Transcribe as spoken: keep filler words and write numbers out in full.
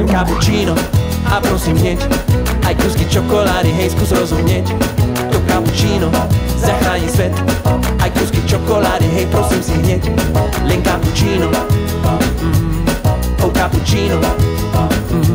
Cappuccino, a prosím hneď, aj kusky čokolády, hej, skús rozumieť. To cappuccino zachráni svet, aj kusky čokolády, hej, prosím si hneď. Len cappuccino, mm, oh cappuccino, mm.